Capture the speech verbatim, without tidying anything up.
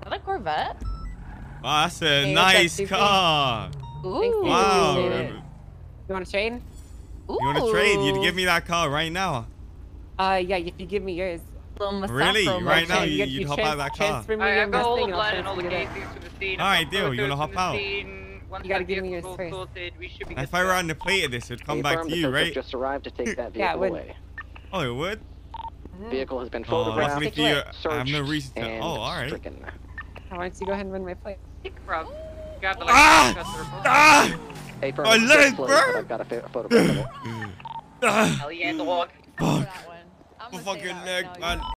that a Corvette? Wow, that's a Hey, nice what's up, car. Ooh. Thanks, dude. Wow. Appreciate it. You want to trade? Ooh. You want to trade? You'd give me that car right now. Uh, yeah, if you give me yours. Little Masato Really? Right now, Okay, you, get- you'd you hop trans- out of that car. Transfer me Alright, your I've got all Mustang the and I'll blood and all the transfer you that. casings to the scene. Alright, I've got deal. You wanna photos hop from the out? scene. Once You gotta that give me vehicle's yours all first. sorted, we should be good If to I go. ran the plate of this, it'd come back Confirmed to the you, search has right? just arrived to take that Yeah, it vehicle would. away. Oh, it would? Vehicle has been Oh, photographed, luckily for you, I have no searched, reason to. and Oh, alright. stricken. Why don't you go ahead and run my plate? Bro, grab the Ah! license, got the report. Ah! Hey, firm, My it's leg, displayed, bro! but I've got a pho- photograph of it. Ah! Hell yeah, dog. Fuck. That one. I'm My gonna say fucking that leg, right now. man.